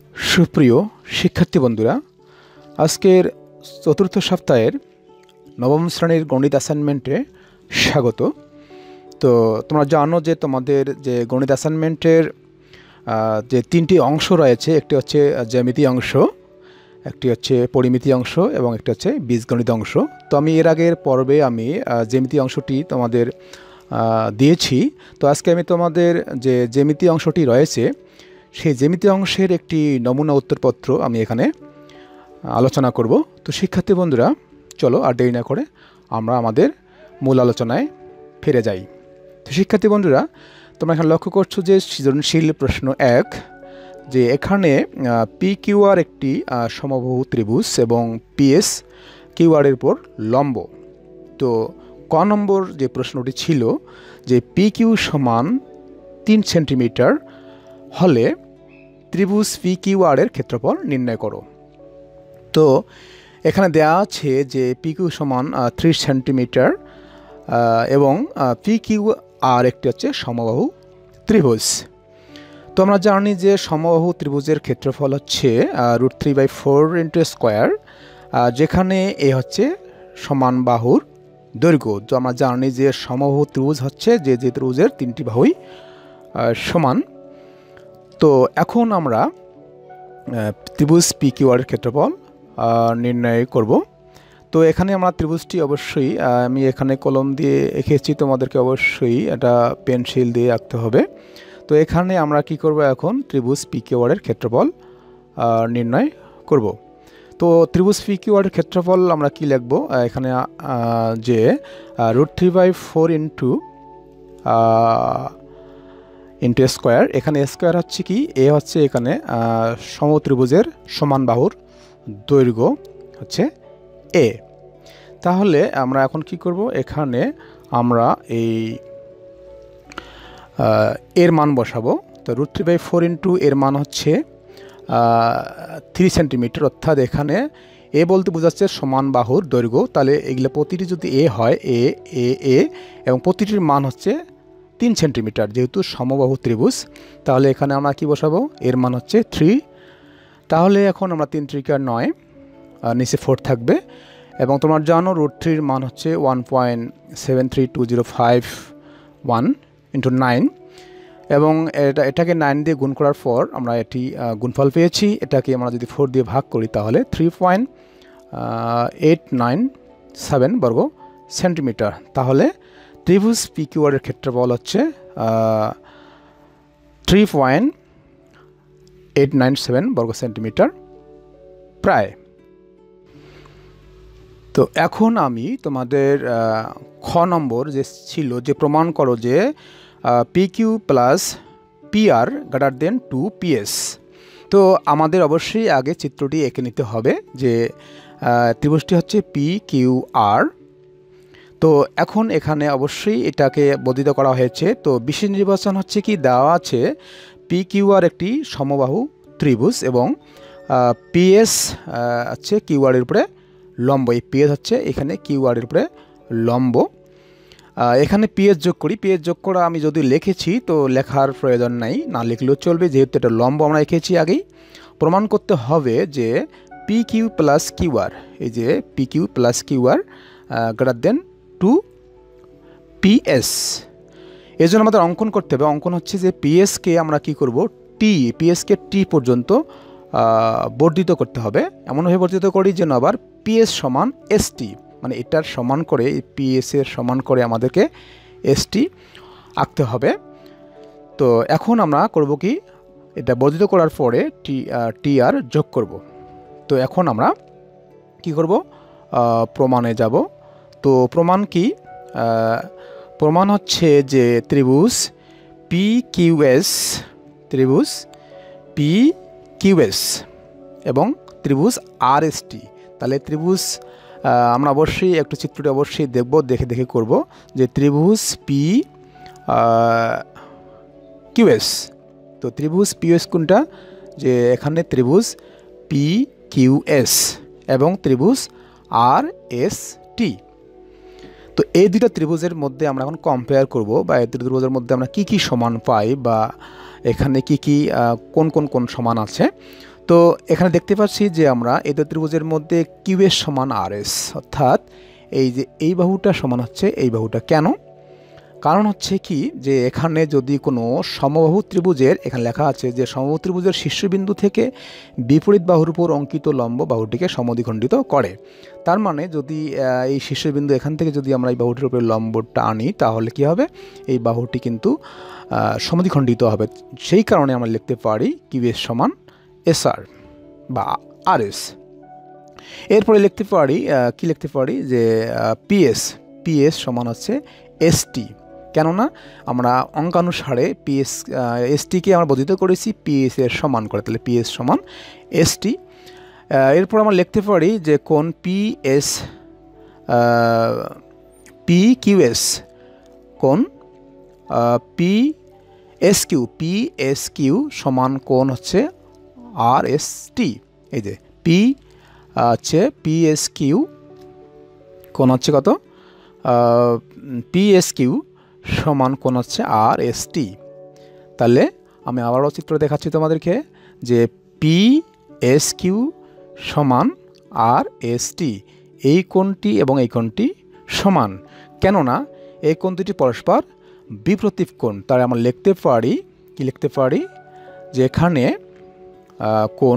সুপ্রিয় শিক্ষার্থী বন্ধুরা, আজকের চতুর্থ সপ্তাহের নবম শ্রেণীর গণিত অ্যাসাইনমেন্টে স্বাগত। তো তোমরা জানো যে তোমাদের যে গণিত অ্যাসাইনমেন্টের যে তিনটি অংশ রয়েছে, একটি হচ্ছে জ্যামিতি অংশ, একটি হচ্ছে পরিমিতি অংশ এবং একটি হচ্ছে বীজগণিত অংশ। তো আমি এর আগের পর্বে জ্যামিতি অংশটি তোমাদের দিয়েছি। তো আজকে আমি তোমাদের যে জ্যামিতি অংশটি রয়েছে সেই জ্যামিতি অংশের একটি নমুনা উত্তরপত্র আমি এখানে আলোচনা করব। তো শিক্ষার্থী বন্ধুরা, চলো আর দেরি না করে আমরা আমাদের মূল আলোচনায় ফিরে যাই। তো শিক্ষার্থী বন্ধুরা, তোমরা এখানে লক্ষ্য করছো যে সৃজনশীল প্রশ্ন 1, যে এখানে পি কিউআর একটি সমবাহু ত্রিভুজ এবং পিএস কিউআরের উপর লম্ব। তো ক নম্বর যে প্রশ্নটি ছিল যে পি কিউ সমান 3 সেন্টিমিটার হলে ত্রিভুজ পি কিউআর এর ক্ষেত্রফল নির্ণয় করো। তো এখানে দেওয়া আছে যে পি কিউ সমান 3 সেন্টিমিটার এবং পি কিউআর একটি হচ্ছে সমবাহু ত্রিভুজ। তো আমরা জানি যে সমবাহু ত্রিভুজের ক্ষেত্রফল হচ্ছে √3/4 * স্কোয়ার, যেখানে এ হচ্ছে সমান বাহুর দৈর্ঘ্য। তো আমরা জানি যে সমবাহু ত্রিভুজ হচ্ছে যে ত্রিভুজের 3টি বাহুই সমান। তো এখন আমরা ত্রিভুজ পি কিউআর ক্ষেত্রফল নির্ণয় করব। তো এখানে আমরা ত্রিভুজটি অবশ্যই আমি এখানে কলম দিয়ে এঁকেছি, তোমাদেরকে অবশ্যই এটা পেন্সিল দিয়ে আঁকতে হবে। তো এখানে আমরা কি করব, এখন ত্রিভুজ পি কিউআর এর ক্ষেত্রফল নির্ণয় করব। তো ত্রিভুজ পি কিউআর এর ক্ষেত্রফল আমরা কি লিখব, এখানে যে √3/4 ইন্টু স্কোয়ার, এখানে স্কোয়ার হচ্ছে কি, এ হচ্ছে এখানে সমত্রিভুজের সমান বাহুর দৈর্ঘ্য হচ্ছে এ। তাহলে আমরা এখন কি করব, এখানে আমরা এই এর মান বসাবো। তো √3/4 এর মান হচ্ছে 3 সেন্টিমিটার, অর্থাৎ এখানে এ বলতে বোঝাচ্ছে সমান বাহুর দৈর্ঘ্য। তাহলে এগুলো প্রতিটি যদি এ হয়, এ এ এ এবং প্রতিটির মান হচ্ছে 3 সেন্টিমিটার, যেহেতু সমবাহু ত্রিভুজ। তাহলে এখানে আমরা কি বসাবো, এর মান হচ্ছে 3। তাহলে এখন আমরা 3 × 9, নিচে 4 থাকবে। এবং তোমার জানো √3 মান হচ্ছে 1.732051 × 9, এবং এটাকে 9 দিয়ে গুণ করার পর আমরা এটি গুণফল পেয়েছি। এটাকে আমরা যদি 4 দিয়ে ভাগ করি তাহলে 3.897 বর্গ সেন্টিমিটার। তাহলে ত্রিভুজ পি কিউআর এর ক্ষেত্রফল হচ্ছে 3.897 বর্গ সেন্টিমিটার প্রায়। তো এখন আমি তোমাদের খ নম্বর যে ছিল যে প্রমাণ করো যে P Q plus PR greater than 2PS। তো আমাদের অবশ্যই আগে চিত্রটি এঁকে নিতে হবে যে ত্রিভুজটি হচ্ছে পি কিউ আর। তো এখন এখানে অবশ্যই এটাকে বর্ধিত করা হয়েছে। তো বিশেষ নির্বাচন হচ্ছে কি, দেওয়া আছে পি কিউআর একটি সমবাহু ত্রিভুজ এবং পিএস হচ্ছে কিউআর এর উপরে লম্ব। এই পিএস হচ্ছে এখানে কিউআর এর উপরে লম্ব। এখানে পিএস যোগ করি, পিএস যোগ করা আমি যদি লিখেছি তো লেখার প্রয়োজন নাই, না লিখলেও চলবে, যেহেতু এটা লম্ব আমরা এঁকেছি আগেই। প্রমাণ করতে হবে যে পি কিউ প্লাস কিউআর, এই যে P Q plus QR greater than 2PS। এই জন্য আমাদের অঙ্কন করতে হবে। অঙ্কন হচ্ছে যে পিএসকে আমরা কি করব, পিএসকে টি পর্যন্ত বর্ধিত করতে হবে। এমনভাবে বর্ধিত করি যেন আবার পিএস সমান এসটি, মানে এটার সমান করে, পিএস এর সমান করে আমাদেরকে এসটি আঁকতে হবে। তো এখন আমরা করব কি, এটা বর্ধিত করার পরে টিআর যোগ করব। তো এখন আমরা কি করব, প্রমাণে যাব। তো প্রমাণ কি, প্রমাণ হচ্ছে যে ত্রিভুজ পি কিউএস এবং ত্রিভুজ আরএসটি। তাহলে ত্রিভুজ আমরা অবশ্যই একটু চিত্রটি অবশ্যই দেখব, দেখে করব যে ত্রিভুজ পি কিউএস। তো ত্রিভুজ পিএস কোনটা, যে এখানে ত্রিভুজ পি কিউএস এবং ত্রিভুজ আরএসটি। তো এই দুটো ত্রিভুজের মধ্যে আমরা এখন কম্পেয়ার করব, বা এই দুটো ত্রিভুজের মধ্যে আমরা কি কি সমান পাই, বা এখানে কি কি কোন সমান আছে। তো এখানে দেখতে পাচ্ছি যে আমরা এই ত্রিভুজের মধ্যে কিউএস সমান আরএস, অর্থাৎ এই যে এই বাহুটা সমান হচ্ছে এই বাহুটা। কেন? কারণ হচ্ছে কি যে এখানে যদি কোনো সমবাহু ত্রিভুজের, এখানে লেখা আছে যে সমবাহু ত্রিভুজের শীর্ষবিন্দু থেকে বিপরীত বাহুর উপর অঙ্কিত লম্ব বাহুটিকে সমদ্বিখণ্ডিত করে। তার মানে যদি এই শীর্ষবিন্দু এখান থেকে যদি আমরা এই বাহুটির উপরে লম্বটা আনি, তাহলে কি হবে? এই বাহুটি কিন্তু সমদ্বিখণ্ডিত হবে। সেই কারণে আমরা লিখতে পারি কিউএস সমান এসআর বা আরএস। এরপরে লিখতে পারি কি লিখতে পারি যে পিএস সমান হচ্ছে এসটি। কেননা আমরা অঙ্কানুসারে এসটিকে আমরা বর্ধিত করেছি পিএস এর সমান করে, তাহলে পিএস সমান এসটি। এরপর আমরা লিখতে পারি যে কোণ পিকিউএস, কোণ পিএসকিউ সমান কোণ হচ্ছে আরএসটি। এই যে হচ্ছে পিএসকিউ, কোণ হচ্ছে কত? পিএসকিউ সমান কোণ হচ্ছে আরএসটি। তাহলে আমি আবারও চিত্র দেখাচ্ছি তোমাদেরকে যে পিএসকিউ সমান আরএসটি। এই কোণটি এবং এই কোণটি সমান, কেননা এই কোণ দুটি পরস্পর বিপরীত কোণ। তাই আমরা লিখতে পারি, কি লিখতে পারি, যে এখানে কোণ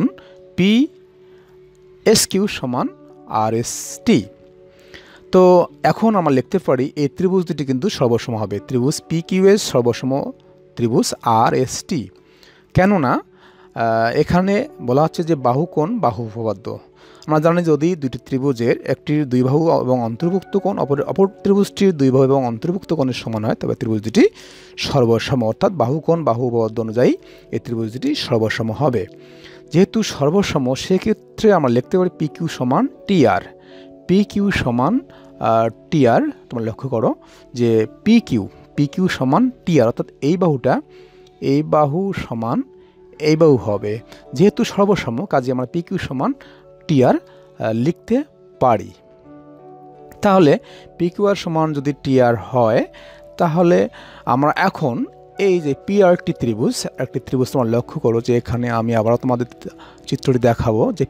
পিএসকিউ সমান আরএসটি। তো এখন আমরা লিখতে পারি এই ত্রিভুজ দুটি কিন্তু সর্বসম হবে। ত্রিভুজ পিকিউএস সর্বসম ত্রিভুজ আরএসটি। কেননা এখানে বলা হচ্ছে যে বাহু কোণ বাহু উপপাদ্য। আমরা জানি যদি দুটি ত্রিভুজের একটির দুই বাহু এবং অন্তর্ভুক্ত কোণ অপর ত্রিভুজটির দুই বাহু এবং অন্তর্ভুক্ত কোণের সমান হয়, তবে ত্রিভুজ দুটি সর্বসম, অর্থাৎ বাহু কোণ বাহু উপপাদ্য অনুযায়ী এই ত্রিভুজ দুটি সর্বসম হবে। যেহেতু সর্বসম, সেক্ষেত্রে আমরা লিখতে পারি পিকিউ সমান টিআর। পিকিউ সমান টিআর। তোমরা লক্ষ্য করো যে পিকিউ সমান টিআর, অর্থাৎ এই বাহুটা এই বাহু সমান এই বাহু হবে। যেহেতু সর্বসম, কাজে আমরা পিকিউ সমান টিআর লিখতে পারি। তাহলে পিকিউআর সমান যদি টিআর হয়, তাহলে আমরা এখন এই যে একটি ত্রিভুজ তোমরা লক্ষ্য করো যে এখানে আমি আবারও তোমাদের চিত্রটি দেখাবো যে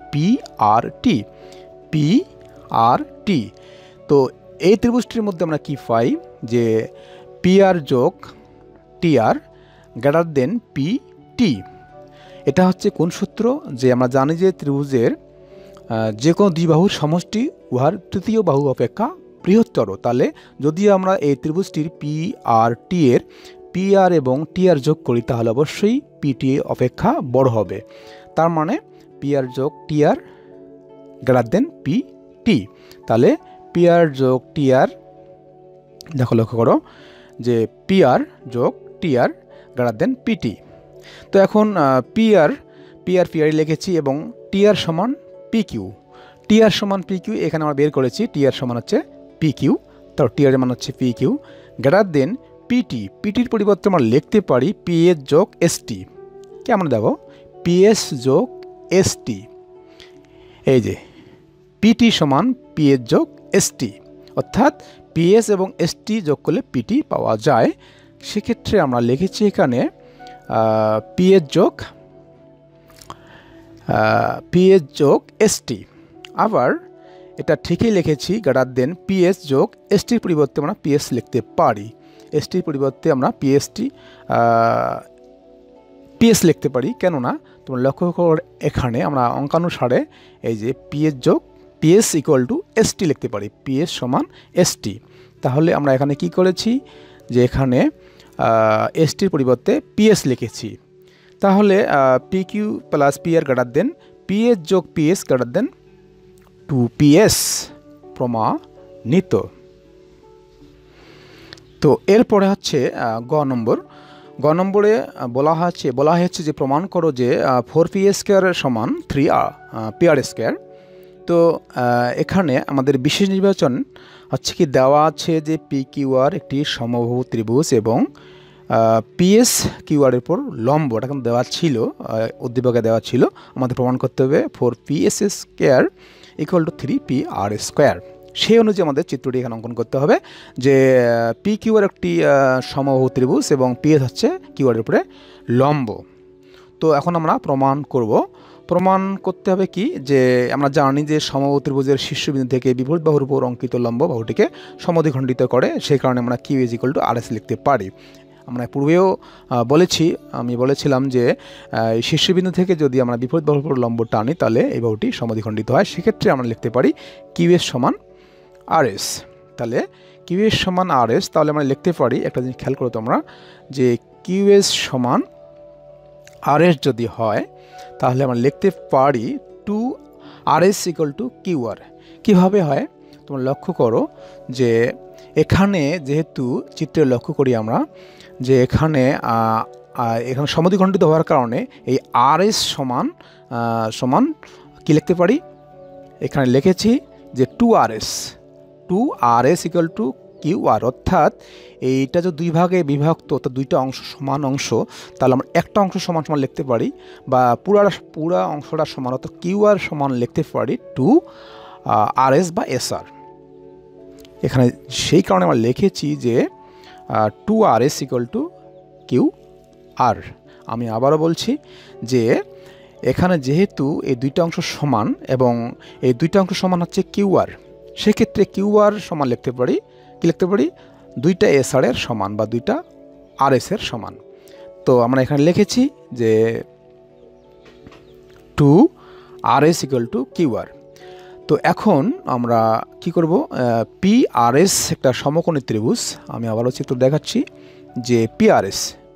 পিআরটি। তো এই ত্রিভুজটির মধ্যে আমরা কি পাই যে পিআর যোগ টিআর গ্রেটার দেন পিটি। এটা হচ্ছে কোন সূত্র? যে আমরা জানি যে ত্রিভুজের যে কোনো দুই বাহুর সমষ্টি উহার তৃতীয় বাহু অপেক্ষা বৃহত্তর। তাহলে যদি আমরা এই ত্রিভুজটির পিআর এবং টিআর যোগ করি, তাহলে অবশ্যই পিটি অপেক্ষা বড় হবে। তার মানে পিআর যোগ টিআর গ্রেটার দেন পিটি। তাহলে পিআর যোগ টিআর, লক্ষ্য করো যে পিআর যোগ টিআর গ্রেটার দেন পিটি। তো এখন পিআর লিখেছি এবং টিআর সমান পিকিউ। এখানে আমরা বের করেছি টিআর সমান হচ্ছে পিকিউ, তার টিআর মান হচ্ছে পিকিউ গ্রেটার দেন পিটির পরিবর্তে আমরা লিখতে পারি পিএস যোগ এসটি। কেমন দেখো, পিএস যোগ এসটি। এই যে পিটি সমান পিএস যোগ এসটি, অর্থাৎ পিএস এবং এসটি যোগ করলে পিটি পাওয়া যায়। সেক্ষেত্রে আমরা লিখেছি এখানে পিএস যোগ এসটি। আবার এটা ঠিকই লিখেছি গ্রেটার দেন পিএস যোগ এসটির পরিবর্তে আমরা পিএস লিখতে পারি। এসটির পরিবর্তে আমরা পিএস লিখতে পারি। কেননা তোমরা লক্ষ্য করো এখানে আমরা অঙ্কানুসারে এই যে পিএস ইকুয়াল টু এসটি লিখতে পারি, পিএস সমান এসটি। তাহলে আমরা এখানে কি করেছি যে এখানে এসটির পরিবর্তে পিএস লিখেছি। তাহলে PQ plus PR greater than PS যোগ পিএস গ্রেটার দেন 2PS প্রমাণিত। তো এরপরে হচ্ছে গ নম্বরে বলা হয়েছে যে প্রমাণ করো যে 4PS² সমান 3PR²। তো এখানে আমাদের বিশেষ নির্বাচন হচ্ছে কি দেওয়া আছে যে পিকিউআর একটি সমবাহু ত্রিভুজ এবং পিএসকিউআর এর উপর লম্ব, এটা কিন্তু দেওয়া ছিল, উদ্দীপকে দেওয়া ছিল। আমাদের প্রমাণ করতে হবে 4PS² ইকুয়াল টু 3PR²। সেই অনুযায়ী আমাদের চিত্রটি এখানে অঙ্কন করতে হবে যে পিকিউআর একটি সমবাহু ত্রিভুজ এবং পিএস হচ্ছে কিউআর এর উপরে লম্ব। তো এখন আমরা প্রমাণ করব প্রমাণ করতে হবে কি যে আমরা জানি যে সমবাহু ত্রিভুজের শীর্ষবিন্দু থেকে বিপরীত বাহুর উপর অঙ্কিত লম্ব বাহুটিকে সমদ্বিখণ্ডিত করে, সেই কারণে আমরা Q is equal to R S লিখতে পারি। আমরা পূর্বেও আমি বলেছিলাম যে শীর্ষবিন্দু থেকে যদি আমরা বিপরীত বাহুর উপর লম্ব টানি তাহলে এই বাহুটি সমদ্বিখণ্ডিত হয়। সেক্ষেত্রে আমরা লিখতে পারি কিউ এস সমান আর এস। তাহলে কিউ এস সমান আর এস, তাহলে আমরা লিখতে পারি, একটা জিনিস খেয়াল করো তোমরা, যে কিউ এস সমান আর এস যদি হয় তাহলে আমরা লিখতে পারি two R S equal to Q R. কীভাবে হয় তোমরা লক্ষ্য করো যে এখানে যেহেতু চিত্রে লক্ষ্য করি আমরা যে এখানে সমদ্বিখণ্ডিত হওয়ার কারণে এই আর এস সমান কী লিখতে পারি, এখানে লিখেছি যে two R S equal to Q R, অর্থাৎ এইটা যদি দুই ভাগে বিভক্ত, অর্থাৎ দুইটা অংশ সমান অংশ, তাহলে আমরা একটা অংশ সমান সমান লিখতে পারি, বা পুরা অংশটা সমান, অর্থাৎ কিউ আর সমান লিখতে পারি টু আর এস বা এস আর। এখানে সেই কারণে আমরা লিখেছি যে two R S equal to Q R. আমি আবারও বলছি যে এখানে যেহেতু এই দুইটা অংশ সমান এবং এই দুইটা অংশ সমান হচ্ছে কিউ আর, সেক্ষেত্রে কিউ আর সমান লিখতে পারি, কি লিখতে পারি, দুইটা এস আর এর সমান বা দুইটা আর এস এর সমান। তো আমরা এখানে লিখেছি যে two R S equal to Q R. তো এখন আমরা কি করব, পি আর এস একটা সমকোণী ত্রিভুজ, আমি আবারও চিত্র দেখাচ্ছি যে পি আর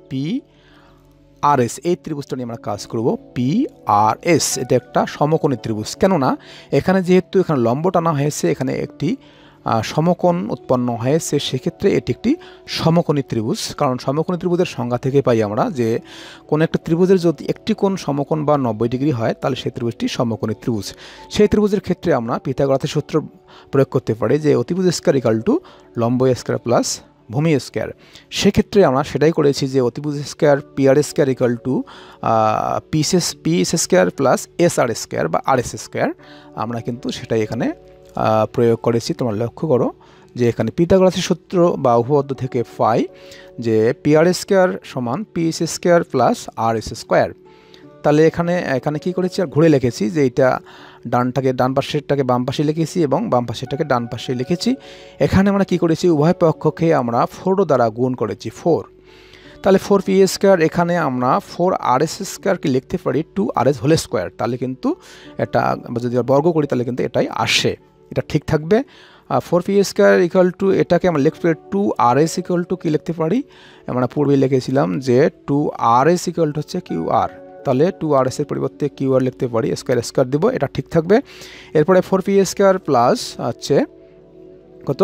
এস এই ত্রিভুজটা নিয়ে আমরা কাজ করব। পি আর এস এটা একটা সমকোণী ত্রিভুজ, কেননা এখানে যেহেতু এখানে লম্ব টানা হয়েছে, এখানে একটি সমকোণ উৎপন্ন হয়েছে, সেক্ষেত্রে এটি একটি সমকোণী ত্রিভুজ। কারণ সমকোণী ত্রিভুজের সংজ্ঞা থেকে পাই আমরা যে কোনো একটা ত্রিভুজের যদি একটি কোণ সমকোণ বা 90 ডিগ্রি হয় তাহলে সেই ত্রিভুজটি সমকোণী ত্রিভুজ। সেই ত্রিভুজের ক্ষেত্রে আমরা পিথাগোরাসের সূত্র প্রয়োগ করতে পারি যে অতিভুজ স্কয়ার ইকাল টু লম্ব স্কয়ার প্লাস ভূমি স্কয়ার। সেক্ষেত্রে আমরা সেটাই করেছি যে অতিভুজ square P R square equal to P square plus S R square বা আর এস স্কয়ার, আমরা কিন্তু সেটাই এখানে প্রয়োগ করেছি। তোমরা লক্ষ্য করো যে এখানে পিথাগোরাসের সূত্র বা উপপাদ্য থেকে পাই যে পি আর স্কয়ার সমান P S square plus R S square. তাহলে এখানে কি করেছি, আর ঘুরে লিখেছি যে এটা ডান পাশেরটাকে বাম পাশে লিখেছি এবং বাম পাশেরটাকে ডান পাশে লিখেছি। এখানে আমরা কি করেছি, উভয় পক্ষকে আমরা 4 দ্বারা গুণ করেছি 4। তাহলে 4 পি স্কয়ার, এখানে আমরা 4 আর এস স্কয়ারকে লিখতে পারি 2 আর এস হোল স্কয়ার। তাহলে কিন্তু এটা যদি বর্গ করি তাহলে কিন্তু এটাই আসে, এটা ঠিক থাকবে। 4 পি স্কয়ার ইকুয়াল টু এটাকে আমরা লিখতে পারি 2 আর এস ইকুয়াল টু কী লিখতে পারি, আমরা পূর্বে লিখেছিলাম যে 2 আর এস ইকুয়াল টু হচ্ছে কিউ আর। তাহলে 2 আর এস এর পরিবর্তে কিউ আর লিখতে পারি, স্কয়ার দিব, এটা ঠিক থাকবে। এরপরে 4 পি স্কয়ার প্লাস হচ্ছে কত,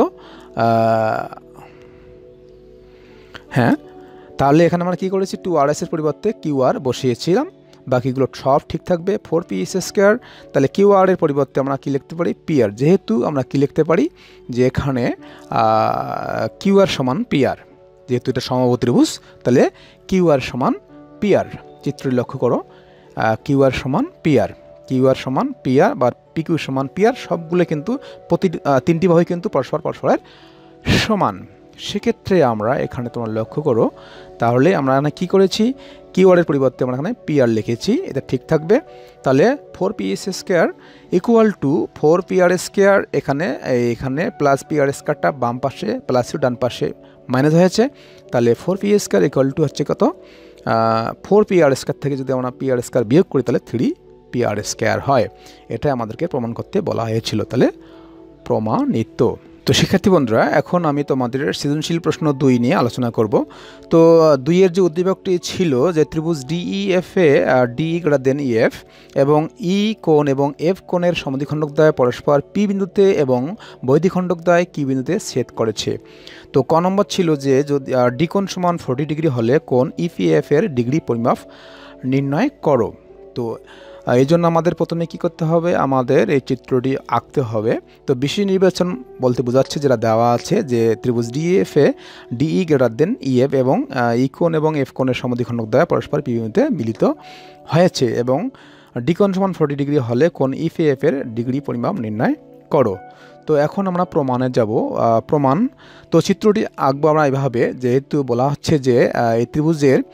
হ্যাঁ, তাহলে এখানে আমরা কী করেছি, 2 আর এস এর পরিবর্তে কিউ আর বসিয়েছিলাম, বাকিগুলো সব ঠিক থাকবে। 4 পি স্কয়ার, তাহলে কিউ আর এর পরিবর্তে আমরা কি লিখতে পারি, পি আর। যেহেতু আমরা কি লিখতে পারি যে এখানে কিউ আর সমান পি আর, যেহেতু এটা সমবাহু ত্রিভুজ, তাহলে কিউ আর সমান পি আর। চিত্রে লক্ষ্য করো কিউ আর সমান পি আর, বা পি কিউ সমান পি আর, সবগুলো কিন্তু তিনটি বাহুই কিন্তু পরস্পরের সমান। সেক্ষেত্রে আমরা এখানে তোমরা লক্ষ্য করো, তাহলে আমরা এখানে কী করেছি, কিউ আর এর পরিবর্তে আমরা এখানে পি আর লিখেছি, এটা ঠিক থাকবে। তাহলে 4 P S square equal to 4 P R square, এখানে প্লাস পি আর স্কয়ারটা বাম পাশে প্লাস ডান পাশে মাইনাস হয়েছে, তাহলে 4 পি স্কয়ার ইকুয়াল টু হচ্ছে কত, 4 পি আর স্কয়ার থেকে যদি আমরা পি আর স্কয়ার বিয়োগ করি তাহলে 3 পি আর স্কয়ার হয়। এটাই আমাদেরকে প্রমাণ করতে বলা হয়েছিল, তাহলে প্রমাণিত। তো শিক্ষার্থী বন্ধুরা, এখন আমি তোমাদের সৃজনশীল প্রশ্ন 2 নিয়ে আলোচনা করব। তো 2 এর যে উদ্দীপকটি ছিল যে ত্রিভুজ ডিইএফ এ ডি গ্রেটার দেন ইএফ এবং ই কোণ এবং এফ কোণের সমদ্বিখণ্ডকদ্বয় পরস্পর পি বিন্দুতে এবং বৈদ্বিখণ্ডকদ্বয় কি বিন্দুতে ছেদ করেছে। তো ক নম্বর ছিল যে যদি ডি কোণ সমান 40 ডিগ্রি হলে কোণ ইপিএফ এর ডিগ্রি পরিমাপ নির্ণয় করো। তো এই জন্য আমাদের প্রথমে কি করতে হবে, আমাদের এই চিত্রটি আঁকতে হবে। তো বিশেষ নির্বাচন বলতে বোঝাচ্ছে যেটা দেওয়া আছে যে ত্রিভুজ ডিএফ এ ডিই গ্রেটার দেন ইএফ এবং ই কোণ এবং এফ কোণের সমদ্বিখণ্ডকদ্বয় পরস্পর পি বিন্দুতে মিলিত হয়েছে এবং ডি কোণ সমান 40 ডিগ্রি হলে কোণ ইপিএফ এর ডিগ্রি পরিমাপ নির্ণয় করো। তো এখন আমরা প্রমাণে যাব। প্রমাণ, তো চিত্রটি আঁকবো আমরা এইভাবে, যেহেতু বলা হচ্ছে যে এই ত্রিভুজের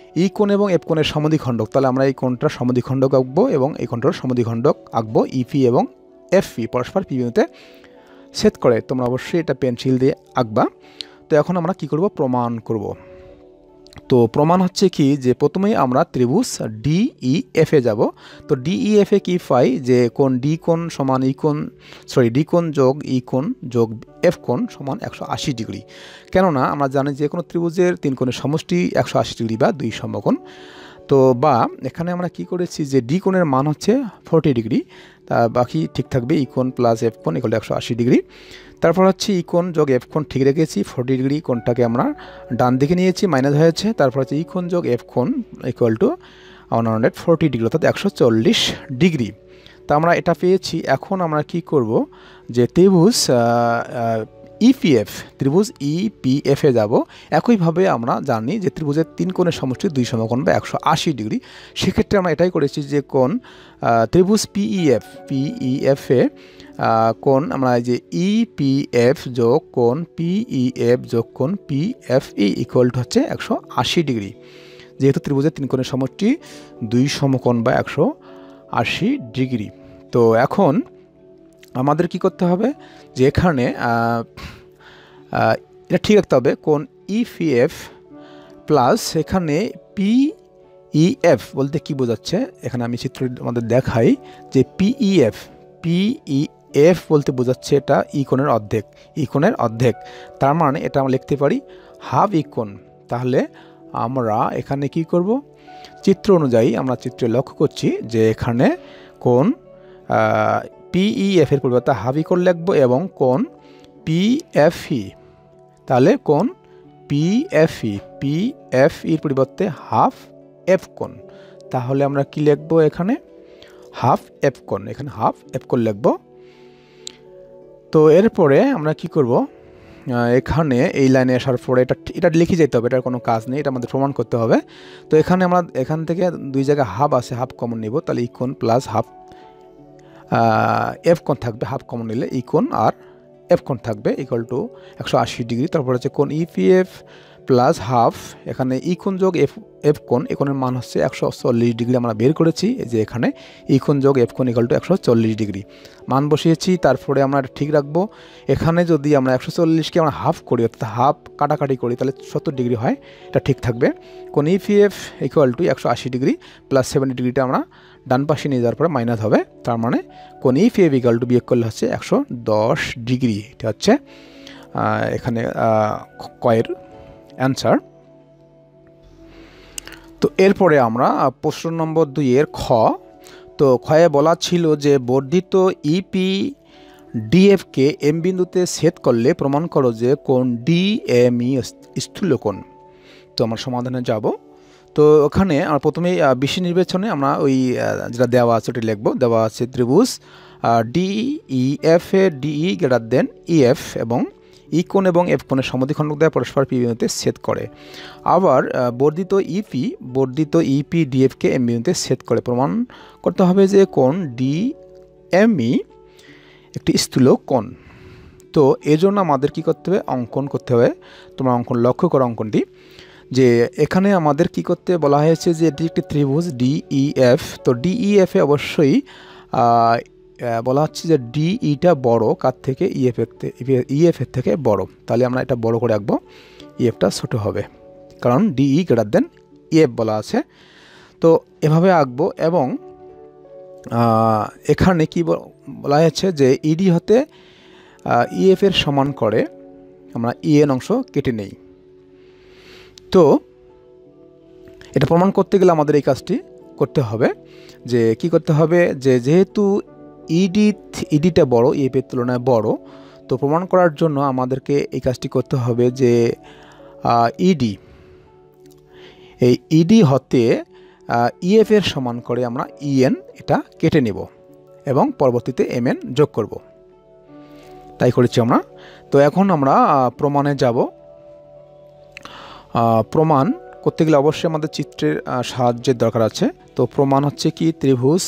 ই কোণ এবং এফ কোণের সমদ্বিখণ্ডক, তাহলে আমরা এই কোণটার সমদ্বিখণ্ডক আঁকবো এবং এই কোণটার সমদ্বিখণ্ডক আঁকবো। ইপি এবং এফপি পরস্পর পি বিন্দুতে ছেদ করে। তোমরা অবশ্যই এটা পেন্সিল দিয়ে আঁকবা। তো এখন আমরা কি করব, প্রমাণ করব। তো প্রমাণ হচ্ছে কি, যে প্রথমেই আমরা ত্রিভুজ ডিইএফ এ যাব। তো ডিইএফ এ কি পাই, যে কোণ ডি কোণ সমান ডি কোণ যোগ ই কোণ যোগ এফ কোণ সমান 180 ডিগ্রি। কেননা আমরা জানি যে কোনো ত্রিভুজের তিন কোণের সমষ্টি 180 ডিগ্রি বা দুই সমকোণ। তো বা এখানে আমরা কি করেছি, যে ডি কোণের মান হচ্ছে 40 ডিগ্রি, তা বাকি ঠিক থাকবে। ই কোণ প্লাস এফ কোণ ইকুয়াল 180 ডিগ্রি। তারপর হচ্ছে ই কোণ যোগ এফ কোণ ঠিক রেখেছি, 40 ডিগ্রি কোণটাকে আমরা ডান দিকে নিয়েছি, মাইনাস হয়েছে। তারপর হচ্ছে ই কোণ যোগ এফ কোণ ইকুয়াল টু 140 ডিগ্রি, অর্থাৎ 140 ডিগ্রি। তা আমরা এটা পেয়েছি। এখন আমরা কি করব, যে ত্রিভুজ ত্রিভুজ ইপিএফ এ যাব। একইভাবে আমরা জানি যে ত্রিভুজের তিন কোণের সমষ্টি দুই সমকোণ বা 180 ডিগ্রি। সেক্ষেত্রে আমরা এটাই করেছি যে কোণ ত্রিভুজ পিইএফ এ কোণ আমরা যে ইপিএফ যোগ কোণ পিইএফ যোগ কোণ পিএফই ইকুয়াল টু হচ্ছে 180 ডিগ্রি। যেহেতু ত্রিভুজের তিন কোণের সমষ্টি দুই সমকোণ বা 180 ডিগ্রি। তো এখন আমাদের কি করতে হবে, যে এখানে এটা ঠিক রাখতে হবে, কোণ ইপিএফ প্লাস এখানে পিইএফ বলতে কি বোঝাচ্ছে, এখানে আমি চিত্র আমাদের দেখাই, যে পিইএফ বলতে বোঝাচ্ছে এটা ই কোণের অর্ধেক। তার মানে এটা আমরা লিখতে পারি হাফ ই কোণ। তাহলে আমরা এখানে কি করব, চিত্র অনুযায়ী আমরা চিত্রে লক্ষ্য করছি যে এখানে কোণ পিইএফ এর পরিবর্তে হাফ ই কোণ লিখবো এবং কোণ পিএফই, তাহলে কোণ পিএফইর পরিবর্তে হাফ এফ কোণ। তাহলে আমরা কি লিখবো, এখানে হাফ এফ কোণ, এখানে হাফ এফ কোণ লিখবো। তো এরপরে আমরা কি করব, এখানে এই লাইনে আসার পরে এটা লিখে যেতে হবে, এটার কোনো কাজ নেই, এটা আমাদের প্রমাণ করতে হবে। তো এখানে আমরা এখান থেকে দুই জায়গায় হাফ আছে, হাফ কমন নিব, তাহলে ই কোণ প্লাস হাফ এফ কোণ থাকবে, হাফ কমন নিলে ই কোণ আর এফ কোণ থাকবে ইকুয়াল টু 180 ডিগ্রি। তারপর হচ্ছে কোণ ইপিএফ প্লাস হাফ, এখানে ই কোণ যোগ এফ কোণ, এ কোণের মান হচ্ছে 140 ডিগ্রি আমরা বের করেছি, যে এখানে ই কোণ যোগ এফ কোণ ইকুয়াল টু 140 ডিগ্রি মান বসিয়েছি। তারপরে আমরা ঠিক রাখবো, এখানে যদি আমরা 140কে আমরা হাফ করি, অর্থাৎ হাফ কাটাকাটি করি, তাহলে 70 ডিগ্রি হয়, এটা ঠিক থাকবে। কোণ EPF equal to 180 degree plus 70 ডিগ্রিটা আমরা ডান পাশে নিয়ে যাওয়ার পরে মাইনাস হবে। তার মানে কোণ ইপিএফ ইকুয়াল টু বিয়োগ করলে হচ্ছে 110 ডিগ্রি। এটা হচ্ছে এখানে কয়ের অ্যান্সার। তো এরপরে আমরা প্রশ্ন নম্বর 2 এর খ। তো খয়ে বলা ছিল যে বর্ধিত ইপি ডিএফকে এম বিন্দুতে ছেদ করলে প্রমাণ করো যে কোণ ডিএমই স্থূলকোণ। তো আমরা সমাধানে যাব। তো ওখানে আমরা প্রথমেই বিশি নির্বাচনে আমরা ওই যেটা দেওয়া আছে ওটি লিখব। দেওয়া আছে ত্রিভুজ ডিইএফ এ ডিই গ্রেটার দেন ইএফ এবং ই কোণ এবং এফ কোণের সমদ্বিখণ্ডক দ্বারা পরস্পর পি বিন্দুতে ছেদ করে। আবার বর্ধিত ইপি ডিএফকে এম বিন্দুতে ছেদ করে। প্রমাণ করতে হবে যে কোণ ডিএমই একটি স্থূল কোণ। তো এর জন্য আমাদের কি করতে হবে, অঙ্কন করতে হবে। তোমরা অঙ্কন লক্ষ্য করো অঙ্কনটি, যে এখানে আমাদের কি করতে বলা হয়েছে যে এটি একটি ত্রিভুজ ডিইএফ। তো ডিইএফ এ অবশ্যই বলা হচ্ছে যে ডিইটা বড় কার থেকে, ইএফ এর থেকে বড়। তাহলে আমরা এটা বড় করে আঁকবো, ইএফটা ছোট হবে, কারণ ডিই গ্রেটার দেন ইএফ বলা আছে। তো এভাবে আঁকবো এবং এখানে কি বলা হয়েছে যে ইডি হতে ইএফ এর সমান করে আমরা ইএন অংশ কেটে নেই। তো এটা প্রমাণ করতে গেলে আমাদের এই কাজটি করতে হবে, যে কি করতে হবে, যে যেহেতু ইডিটা বড়, ইএফ এর তুলনায় বড়, তো প্রমাণ করার জন্য আমাদেরকে এই কাজটি করতে হবে যে এই ইডি হতে ইএফ এর সমান করে আমরা ইএন এটা কেটে নেব এবং পরবর্তীতে এমএন যোগ করব। তাই করেছি আমরা। তো এখন আমরা প্রমাণে যাব। প্রমাণ করতে গেলে অবশ্যই আমাদের চিত্রের সাহায্যের দরকার আছে। তো প্রমাণ হচ্ছে কি, ত্রিভুজ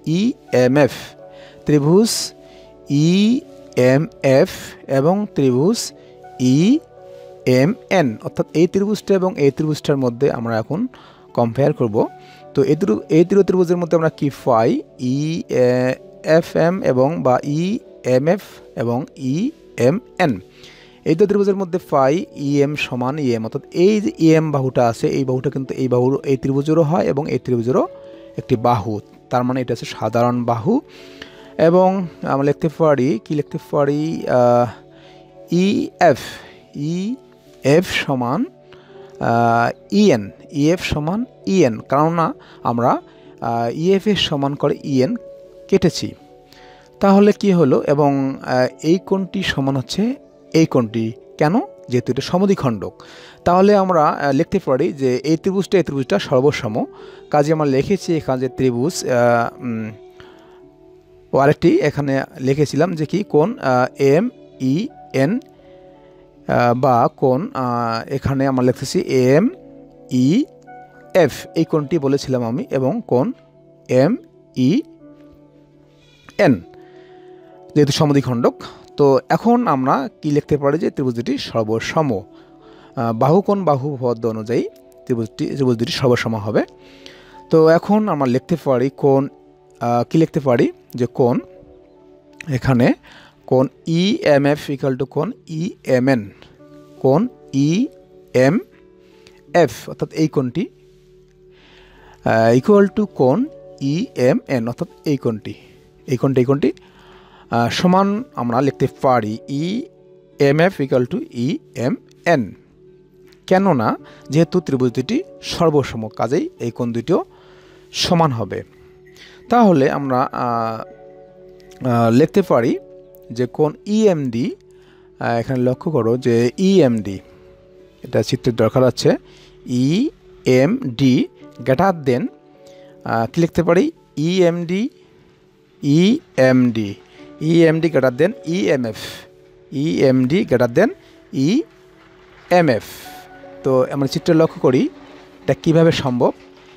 ইএমএফ এবং ত্রিভুজ ইএমএন, অর্থাৎ এই ত্রিভুজটা এবং এই ত্রিভুজটার মধ্যে আমরা এখন কম্পেয়ার করব। তো এই দুটো ত্রিভুজের মধ্যে আমরা কি পাই, ই এফ এম এবং বা ই এম এফ এবং ই এম এন, এই দুটো ত্রিভুজের মধ্যে পাই ই এম সমান ই এম, অর্থাৎ এই যে ই এম বাহুটা আছে এই বাহুটা কিন্তু এই ত্রিভুজেরও হয় এবং এই ত্রিভুজেরও একটি বাহু, তার মানে এটা হচ্ছে সাধারণ বাহু। এবং আমরা লিখতে পারি ই এফ সমান ইএন, ইএফ সমান ইএন, কেননা আমরা ইএফ এর সমান করে ইএন কেটেছি। তাহলে কি হলো, এবং এই কোণটি সমান হচ্ছে এই কোণটি, কেন? যেহেতু এটা সমদ্বিখণ্ডক। তাহলে আমরা লিখতে পারি যে এই ত্রিভুজটা সর্বসম। কাজে আমরা লিখেছি এখানে যে ত্রিভুজ, আরেকটি এখানে লিখেছিলাম যে কি কোণ এম ই এন, বা কোণ এখানে আমরা লিখতেছি এম ই এফ, এই কোণটি বলেছিলাম আমি, এবং কোণ এম ই এন, যেহেতু সমদ্বিখণ্ডক। তো এখন আমরা কি লিখতে পারি যে ত্রিভুজ দুটি সর্বসম, বাহু কোণ বাহু পদ অনুযায়ী ত্রিভুজ দুটি সর্বসম হবে। তো এখন আমরা লিখতে পারি কোণ কি লিখতে পারি যে কোণ এখানে কোণ E M F equal to কোণ ই এম এন, কোণ ই এম এফ অর্থাৎ এই কোণটি ইকুয়াল টু কোণ ই এম এন, অর্থাৎ এই কোণটি সমান আমরা লিখতে পারি E M F equal to E M N, কেননা যেহেতু ত্রিভুজ দুটি সর্বসম, কাজেই এই কোণ দুটিও সমান হবে। তাহলে আমরা লিখতে পারি যে কোণ ইএমডি, এখানে লক্ষ্য করো যে ইএমডি, এটা চিত্রের দরকার আছে, ইএমডি গ্রেটার দেন কি লিখতে পারি EMD greater than EMF, EMD greater than EMF. তো আমরা চিত্রে লক্ষ্য করি এটা কীভাবে সম্ভব,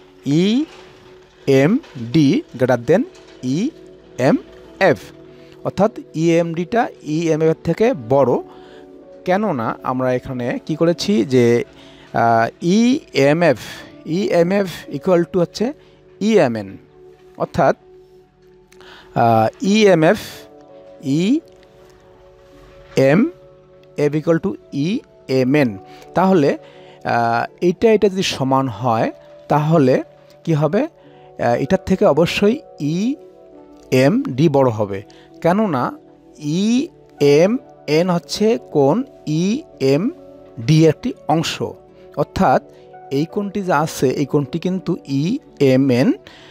ইএমডি গ্রেটার দেন ইএমএফ, অর্থাৎ ইএমডিটা ইএমএফ থেকে বড়, কেননা আমরা এখানে কি করেছি যে ইএমএফ ইকুয়াল টু হচ্ছে ইএমএন, অর্থাৎ EMF EMF equal to EMN. তাহলে এটা যদি সমান হয় তাহলে কি হবে, এটার থেকে অবশ্যই ইএমডি বড় হবে, কেননা ইএমএন হচ্ছে কোণ ইএমডি একটি অংশ, অর্থাৎ এই কোণটি যা আছে এই কোণটি কিন্তু ইএমএন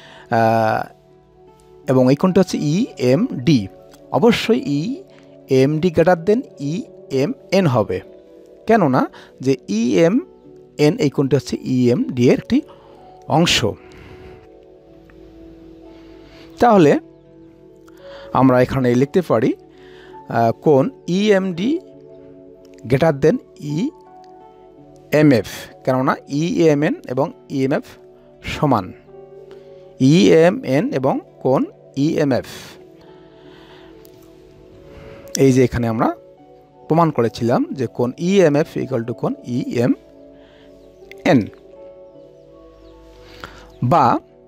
এবং এই কোণটি হচ্ছে ইএমডি, অবশ্যই ইএমডি গ্রেটার দেন ইএমএন হবে, কেননা যে ইএমএন এই কোণটি হচ্ছে ইএমডি এর একটি অংশ। তাহলে আমরা এখানে লিখতে পারি কোণ ইএমডি গ্রেটার দেন ইএমএফ, কেননা ইএমএন এবং ইএমএফ সমান, ইএমএন এবং কোণ ইএমএফ, এই যে এখানে আমরা প্রমাণ করেছিলাম যে কোণ ইএমএফ ইকুয়াল টু কোণ ইএমএন, বা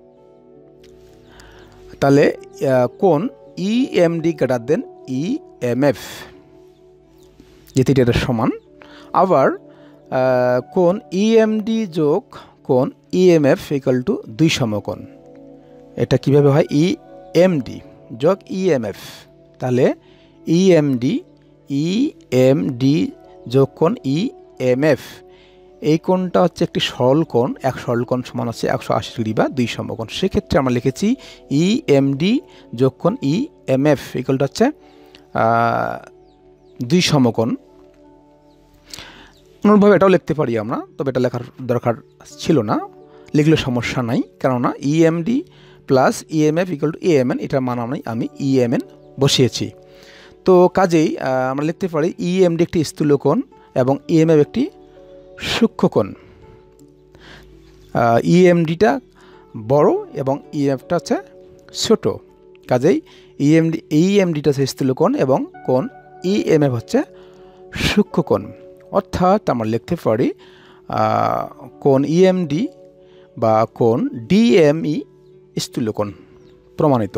তাহলে কোণ ইএমডি গ্রেটার দেন ইএমএফ, যেটি এটা সমান। আবার কোণ ইএমডি যোগ কোণ ইএমএফ ইকুয়াল টু 2 সমকোণ, এটা কিভাবে হয়, ইএমডি যোগ ইএমএফ, তাহলে ইএমডি যোগ কোণ ইএমএফ, এই কোণটা হচ্ছে একটি সরল কোণ, এক সরল কোণ সমান হচ্ছে 180 ডিগ্রি বা 2 সমকোণ। সেক্ষেত্রে আমরা লিখেছি ইএমডি যোগ কোণ ইএমএফ ইকুয়ালটা হচ্ছে 2 সমকোণ। অনুরূপভাবে এটাও লিখতে পারি আমরা, তবে এটা লেখার দরকার ছিল না, লিখলে সমস্যা নাই, কেননা EMD plus EMF equal to EMN, এটার মান আমি ইএমএন বসিয়েছি। তো কাজেই আমরা লিখতে পারি ইএমডি একটি স্থূল কোণ এবং ইএমএফ একটি সূক্ষ্ম কোণ, ইএমডিটা বড় এবং ইএমএফটা হচ্ছে ছোট, কাজেই ইএমডিটা হচ্ছে স্থূল কোণ এবং কোণ ইএমএফ হচ্ছে সূক্ষ্ম কোণ, অর্থাৎ আমরা লিখতে পারি কোণ ইএমডি বা কোণ ডিএমই স্থূলকোণ প্রমাণিত।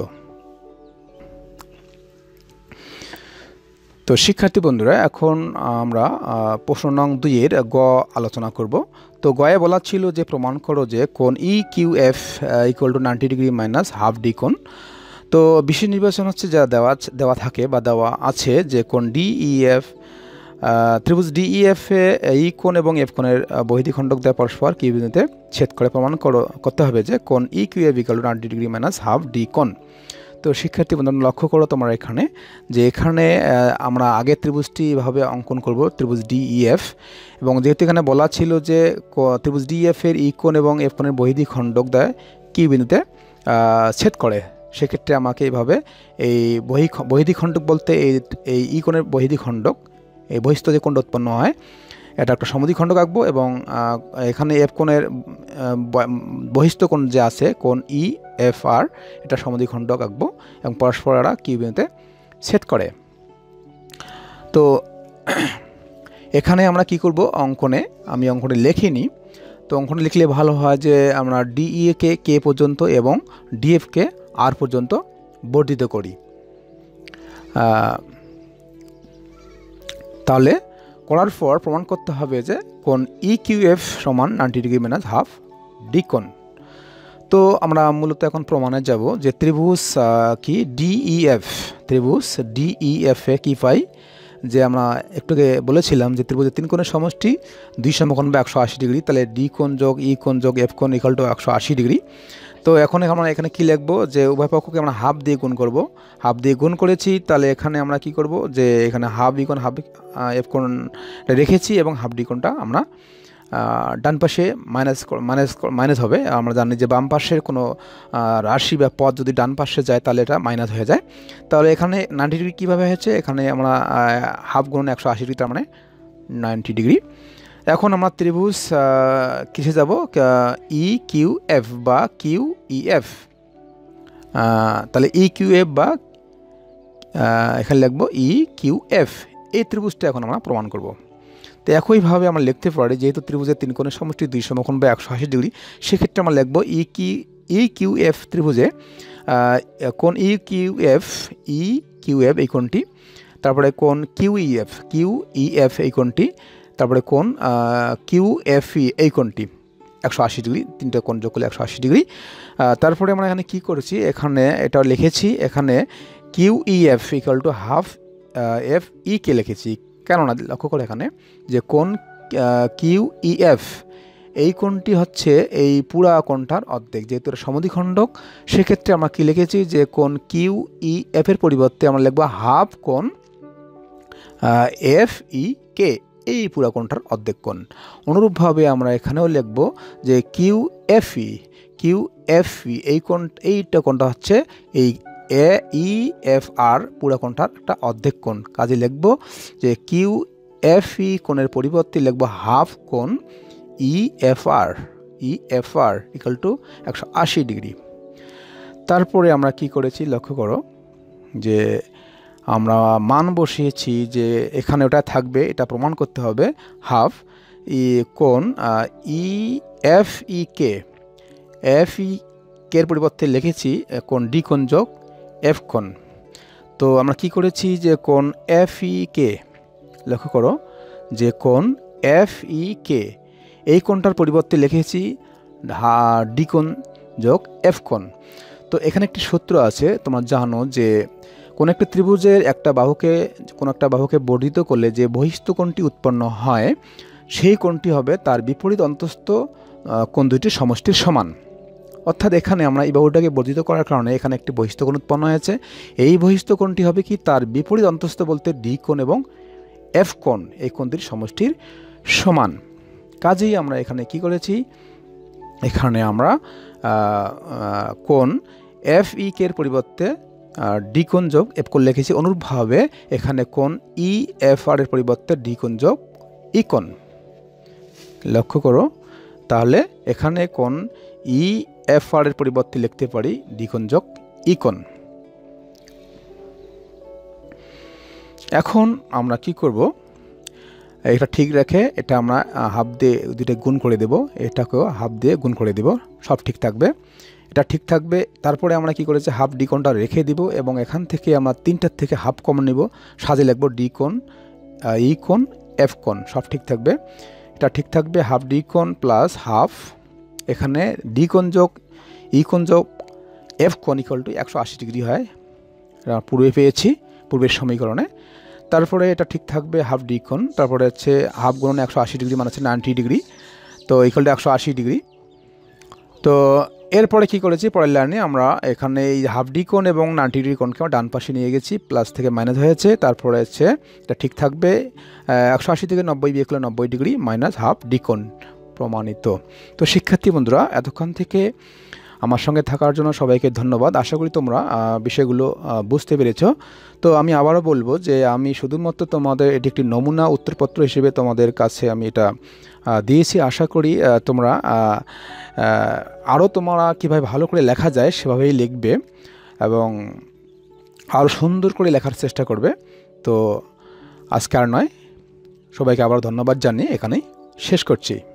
তো শিক্ষার্থী বন্ধুরা, এখন আমরা প্রশ্ন নং 2-এর গ আলোচনা করব। তো গয়ে বলা ছিল যে প্রমাণ করো যে কোণ EQF = 90 degree minus half D কোণ। তো বিশেষ নির্বাচন হচ্ছে যা দেওয়া থাকে বা দেওয়া আছে যে কোণ DEF ত্রিভুজ DEF এ ই কোণ এবং এফ কোণের বহিধি খণ্ডক দেওয়া পরস্পর কি বিন্দুতে ছেদ করে প্রমাণ করতে হবে যে কোণ EQF = 90 degree minus half D কোণ। তো শিক্ষার্থী বন্ধুরা লক্ষ্য করো তোমরা এখানে যে এখানে আমরা আগে ত্রিভুজটি এভাবে অঙ্কন করব, ত্রিভুজ DEF, এবং যেহেতু এখানে বলা ছিল যে ত্রিভুজ DEF এর ই কোণ এবং এফ কোণের বহিধি খণ্ডক দেয় কি বিন্দুতে ছেদ করে, সেক্ষেত্রে আমাকে এইভাবে এই বহিধি খণ্ডক বলতে এই ই কোণের বহিধি খণ্ডক, এই বহিস্থ যে কোণটা উৎপন্ন হয় এটা একটা সমদ্বিখণ্ডক আঁকবো, এবং এখানে এফ কোণের বহিস্থ কোণ যে আছে কোণ EFR এটা সমদ্বিখণ্ডক আঁকবো এবং পরস্পর এরা কি বিন্দুতে ছেদ করে। তো এখানে আমরা কি করব, আমি অঙ্কনে লিখিনি। তো অঙ্কনে লিখলে ভালো হয় যে আমরা DE কে K পর্যন্ত এবং DF কে R পর্যন্ত বর্ধিত করি। তাহলে করার পর প্রমাণ করতে হবে যে কোণ EQF = 90 degree minus half D কোণ। তো আমরা মূলত এখন প্রমাণে যাব যে ত্রিভুজ কি ত্রিভুজ DEF এ কি পাই, যে আমরা একটুকে বলেছিলাম যে ত্রিভুজের 3 কোণের সমষ্টি 2 সমকোণ বা 180 ডিগ্রি, তাহলে ডি কোণ যোগ ই কোণ যোগ এফ কোণ = 180 ডিগ্রি। তো এখন আমরা এখানে কি লিখবো যে উভয় পক্ষকে আমরা হাফ দিয়ে গুণ করব, হাফ দিয়ে গুণ করেছি, তাহলে এখানে আমরা কি করব যে এখানে হাফ ই কোণ হাফ এফ কোণ রেখেছি এবং হাফ ডি কোণটা আমরা ডান পাশে মাইনাস হবে। আমরা জানি যে বাম পাশের কোনো রাশি বা পদ যদি ডান পাশে যায় তাহলে এটা মাইনাস হয়ে যায়। তাহলে এখানে 90 ডিগ্রি কীভাবে হয়েছে, এখানে আমরা হাফ গুণ 180 ডিগ্রি, তার মানে 90 ডিগ্রি। এখন আমরা ত্রিভুজ কিসে যাব, EQF বা QEF। তাহলে EQF বা এখানে লিখব EQF, এই ত্রিভুজটা এখন আমরা প্রমাণ করব। তো একইভাবে আমরা লিখতে পারি যেহেতু ত্রিভুজের 3 কোণের সমষ্টি 2 সমকোণ বা 180 ডিগ্রি, সেক্ষেত্রে আমরা লিখব EQF ত্রিভুজে কোণ EQF এই কোণটি, তারপরে কোণ QEF এই কোণটি, তারপরে কোণ QFE এই কোণটি 180 ডিগ্রি, তিনটা কোণ যোগ করলে 180 ডিগ্রি। তারপরে আমরা এখানে কি করেছি, এখানে এটা লিখেছি, এখানে QEF = হাফ FE কে লিখেছি। কেননা লক্ষ্য করে এখানে যে কোণ QEF এই কোণটি হচ্ছে এই পুরা কোণটার অর্ধেক, যেহেতু এটা সমদ্বিখণ্ডক, সেক্ষেত্রে আমরা কি লিখেছি যে কোণ QEF এর পরিবর্তে আমরা লিখব হাফ কোণ FEK, এই পুরা কোণটার অর্ধেক কোণ। অনুরূপভাবে আমরা এখানেও লিখব যে QFE এইটা কোণটা হচ্ছে এই EFR পুরা কোণটার একটা অর্ধেক কোণ, কাজে লিখব যে QFE কোণের পরিবর্তে লিখব হাফ কোণ EFR = 180 ডিগ্রি। তারপরে আমরা কি করেছি লক্ষ্য করো যে আমরা মান বসিয়েছি যে এখানে ওটা থাকবে, এটা প্রমাণ করতে হবে হাফ কোণ EFEK এর পরিবর্তে লিখেছি কোণ ডি কোণ যোগ এফ কোণ। তো আমরা কি করেছি যে কোণ FEK, লক্ষ্য করো যে কোণ FEK এই কোণটার পরিবর্তে লিখেছি ডি কোণ যোগ এফ কোণ। তো এখানে একটি সূত্র আছে, তোমরা জানো যে কোন একটা ত্রিভুজের কোনো একটা বাহুকে বর্ধিত করলে যে বহিস্থ কোণটি উৎপন্ন হয় সেই কোণটি হবে তার বিপরীত অন্তস্থ কোণ দুইটির সমষ্টির সমান। অর্থাৎ এখানে আমরা এই বাহুটাকে বর্ধিত করার কারণে এখানে একটি বহিস্থ কোণ উৎপন্ন হয়েছে, এই বহিস্থ কোণটি হবে কি তার বিপরীত অন্তস্থ বলতে ডি কোণ এবং এফ কোণ, এই কোণ দুটির সমষ্টির সমান। কাজেই আমরা এখানে কি করেছি, এখানে আমরা কোণ FEK এর পরিবর্তে ডি কোণ যোগ এফ কোণ লিখেছি। অনুরূপভাবে এখানে কোণ EFR এর পরিবর্তে ডি কোণ যোগ ই কোণ। লক্ষ্য করো, তাহলে এখানে কোণ EFR এর পরিবর্তে লিখতে পারি ডি কোণ যোগ ই কোণ। এখন আমরা কি করব, এটা ঠিক রেখে এটা আমরা হাফ দিয়ে দুটো গুণ করে দেব, এটাকেও হাফ দিয়ে গুণ করে দেব, সব ঠিক থাকবে, এটা ঠিক থাকবে। তারপরে আমরা কি করেছি, হাফ ডি কোণটা রেখে দিব এবং এখান থেকে আমরা তিনটার থেকে হাফ কমন নেব, সাজে লিখব ডি কোণ, ই কোণ, এফ কোণ, সব ঠিক থাকবে, এটা ঠিক থাকবে। হাফ ডি কোণ প্লাস হাফ, এখানে ডি কোণ যোগ ই কোণ যোগ এফ কোণ ইকুয়াল টু 180 ডিগ্রি হয়, পূর্বে পেয়েছি পূর্বের সমীকরণে। তারপরে এটা ঠিক থাকবে হাফ ডি কোণ, তারপরে হচ্ছে হাফ গুণন 180 ডিগ্রি মানে হচ্ছে 90 ডিগ্রি, তো ইকুয়াল টু 180 ডিগ্রি। তো এরপরে কি করেছি, পরের লাইনে আমরা এখানে এই হাফ ডি কোণ এবং 90 ডিগ্রি কোণকে আমরা ডান পাশে নিয়ে গেছি, প্লাস থেকে মাইনাস হয়েছে। তারপরে হচ্ছে এটা ঠিক থাকবে 180 থেকে 90 বিয়োগ করলে 90 ডিগ্রি মাইনাস হাফ ডি কোণ প্রমাণিত। তো শিক্ষার্থী বন্ধুরা, এতক্ষণ থেকে আমার সঙ্গে থাকার জন্য সবাইকে ধন্যবাদ। আশা করি তোমরা বিষয়গুলো বুঝতে পেরেছ। তো আমি আবারও বলবো যে আমি শুধুমাত্র তোমাদের এটি একটি নমুনা উত্তরপত্র হিসেবে তোমাদের কাছে আমি এটা দিয়েছি। আশা করি তোমরা আরও তোমরা কীভাবে ভালো করে লেখা যায় সেভাবেই লিখবে এবং আরও সুন্দর করে লেখার চেষ্টা করবে। তো আজকে আর নয়, সবাইকে আবার ধন্যবাদ জানিয়ে এখানেই শেষ করছি।